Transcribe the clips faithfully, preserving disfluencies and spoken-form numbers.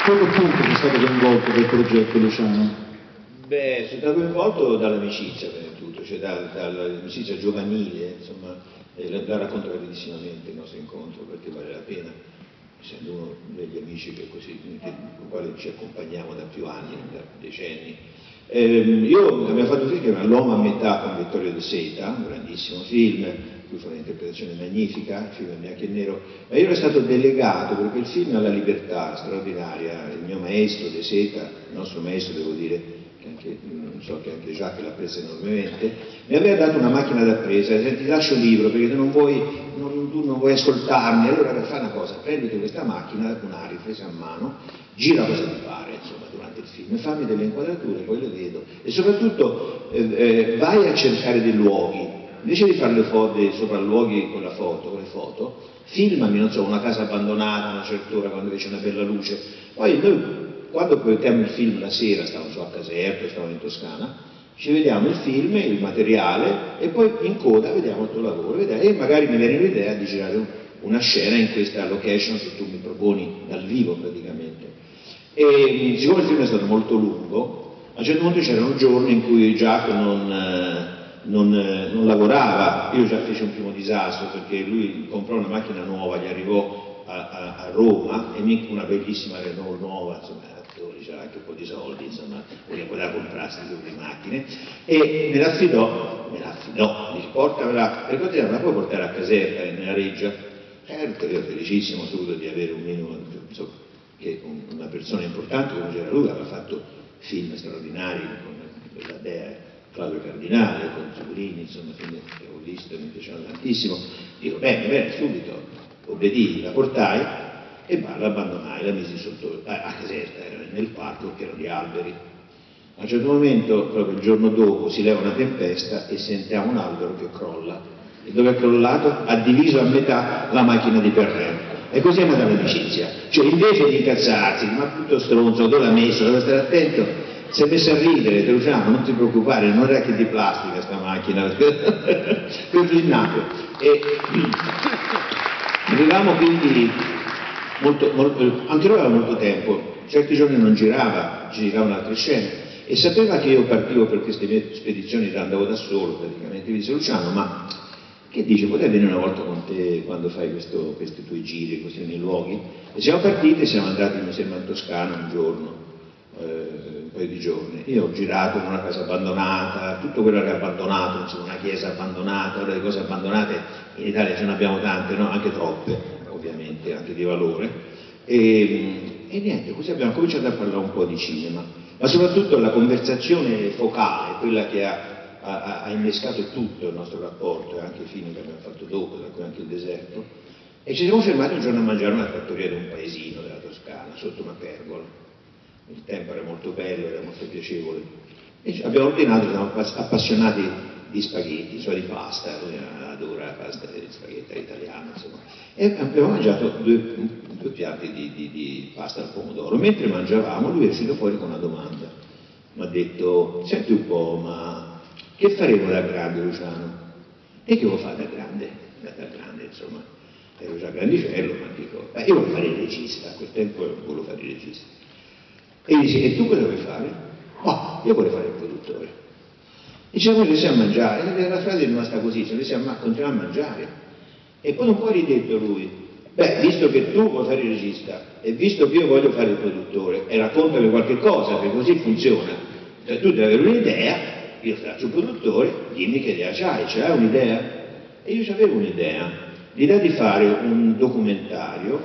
Come punto è stato coinvolto del progetto Luciano? Beh, sono stato coinvolto dall'amicizia prima di tutto, cioè da, dall'amicizia giovanile, insomma, e la, la racconto rapidissimamente il nostro incontro perché vale la pena, essendo uno degli amici che così, con i quali ci accompagniamo da più anni, da decenni. Eh, io abbiamo fatto un film che era L'uomo a metà con Vittorio De Seta, un grandissimo film, cui fa un'interpretazione magnifica, il film in bianco e nero, ma io ero stato delegato perché il film ha la libertà straordinaria, il mio maestro De Seta, il nostro maestro devo dire, che anche, non so che anche Jacques l'ha presa enormemente, mi aveva dato una macchina da presa, ti lascio il libro perché tu non vuoi, non, tu non vuoi ascoltarmi, allora fai una cosa, prenditi questa macchina, una ripresa a mano, gira cosa ti pare, insomma, durante il film, fammi delle inquadrature, poi le vedo, e soprattutto eh, eh, vai a cercare dei luoghi, invece di fare le foto, sopralluoghi con la foto, con le foto, filmami, non so, una casa abbandonata a una certa ora quando c'è una bella luce. Poi noi, quando proiettiamo il film la sera, stavamo so, a Caserta, stavamo in Toscana, ci vediamo il film, il materiale, e poi in coda vediamo il tuo lavoro, e magari mi viene l'idea di girare una scena in questa location che tu mi proponi dal vivo praticamente. E siccome il film è stato molto lungo, a un certo punto c'erano giorni in cui Giacomo non... Non, non lavorava, io già feci un primo disastro perché lui comprò una macchina nuova, gli arrivò a, a, a Roma, e mi, una bellissima Renault nuova, insomma, attore, c'era anche un po' di soldi, insomma, perché poteva comprarsi tutte le macchine, e me l'affidò, me l'affidò, dice portamela, per quanto la puoi portare a Caserta, nella Reggia? Certo, io felicissimo subito di avere un minimo, insomma, che una persona importante come c'era lui, aveva fatto film straordinari con la Dea, Claudio Cardinale, con Zuglini, insomma, film che ho visto e mi piacevano tantissimo. Dico, bene, bene, subito, obbedii, la portai e la abbandonai, la misi sotto, a Caserta, era nel parco che erano gli alberi. A un certo momento, proprio il giorno dopo, si leva una tempesta e sentiamo un albero che crolla. E dove è crollato? Ha diviso a metà la macchina di Perrello. E così è nata l'amicizia. Cioè, invece di incazzarsi, ma tutto stronzo, dove l'ha messo, deve stare attento, si è messo a ridere, te Luciano, non ti preoccupare, non era che di plastica sta macchina, così è nato. E avevamo quindi molto, molto, anche lui aveva molto tempo, certi giorni non girava, giravano altre scene, e sapeva che io partivo per queste mie spedizioni, andavo da solo praticamente, mi disse Luciano, ma che dice, potrei venire una volta con te quando fai questo, questi tuoi giri così nei luoghi? E siamo partiti, siamo andati, mi sembra, in Toscana un giorno, eh, un paio di giorni. Io ho girato in una casa abbandonata, tutto quello che è abbandonato, insomma, una chiesa abbandonata, ora le cose abbandonate in Italia ce ne abbiamo tante, no? Anche troppe, ovviamente, anche di valore. E, e niente, così abbiamo cominciato a parlare un po' di cinema, ma soprattutto la conversazione focale, quella che ha Ha, ha innescato tutto il nostro rapporto, e anche i film che abbiamo fatto dopo, tra cui anche Il deserto, e ci siamo fermati un giorno a mangiare una trattoria di un paesino della Toscana, sotto una pergola. Il tempo era molto bello, era molto piacevole, e abbiamo ordinato, siamo appassionati di spaghetti, cioè di pasta, lui adora la pasta di spaghetti italiana, insomma, e abbiamo mangiato due, due piatti di, di, di pasta al pomodoro. Mentre mangiavamo lui è uscito fuori con una domanda, mi ha detto, senti un po', ma che faremo da grande, Luciano? E che vuoi fare da grande? Da, da grande, insomma, ero già grandicello, ma dico, beh, io voglio fare il regista, a quel tempo volevo fare il regista. E gli dice, e tu cosa vuoi fare? Oh, io vorrei fare il produttore. Diciamo che siamo a mangiare, e la frase è rimasta così, cioè siamo a continuare a mangiare. E poi un po' ha ridetto lui, beh, visto che tu vuoi fare il regista, e visto che io voglio fare il produttore, e raccontami qualche cosa, perché così funziona. Cioè tu devi avere un'idea, io faccio un produttore, dimmi che idea c'hai, c'hai un'idea? E io avevo un'idea, l'idea di fare un documentario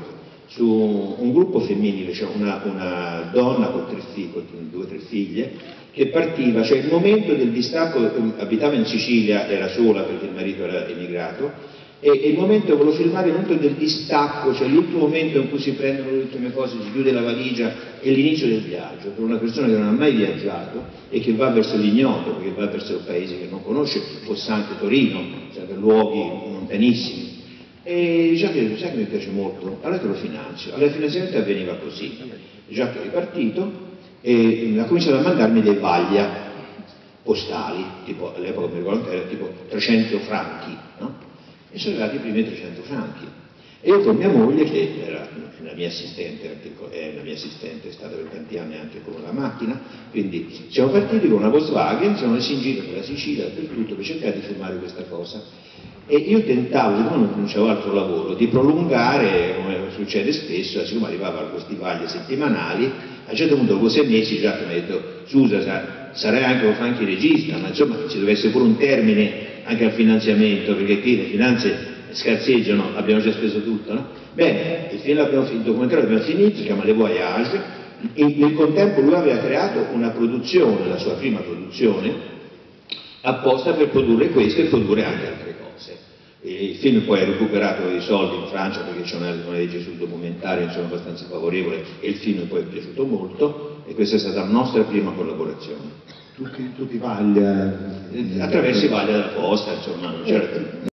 su un gruppo femminile, cioè una, una donna con tre figlie, con due o tre figlie, che partiva, cioè il momento del distacco, abitava in Sicilia, era sola perché il marito era emigrato, e, e il momento, volevo filmare il momento del distacco, cioè l'ultimo momento in cui si prendono le ultime cose, si chiude la valigia, e l'inizio del viaggio, per una persona che non ha mai viaggiato e che va verso l'ignoto, perché va verso paesi che non conosce, fosse anche Torino, cioè per luoghi lontanissimi. E Jacques, sai che mi piace molto? Allora te lo finanzio. Allora il finanziamento avveniva così, Jacques è ripartito e ha cominciato a mandarmi dei vaglia postali, tipo all'epoca mi ricordo che era tipo trecento franchi, no? E sono arrivati i primi trecento franchi. E io con mia moglie, che era la mia assistente, è la mia assistente, è stata per tanti anni anche con la macchina, quindi siamo partiti con una Volkswagen, siamo messi in giro per la Sicilia, dappertutto, per cercare di filmare questa cosa. E io tentavo, siccome non c'avevo altro lavoro, di prolungare, come succede spesso, siccome arrivava questi vaglie settimanali, a un certo punto, dopo sei mesi, Giacomo mi ha detto, scusa, sarei anche un funky regista, ma insomma ci deve essere pure un termine anche al finanziamento, perché qui le finanze scarseggiano, abbiamo già speso tutto, no? Bene, il, film l'abbiamo, il documentario l'abbiamo finito, si chiama Le Voyage, e nel contempo lui aveva creato una produzione, la sua prima produzione, apposta per produrre questo e produrre anche altre cose. E il film poi ha recuperato i soldi in Francia perché c'è una, una legge sul documentario, insomma, abbastanza favorevole, e il film poi è piaciuto molto, e questa è stata la nostra prima collaborazione. Tu, tu ti vaglia? Attraverso i vaglia della posta, insomma, non c'era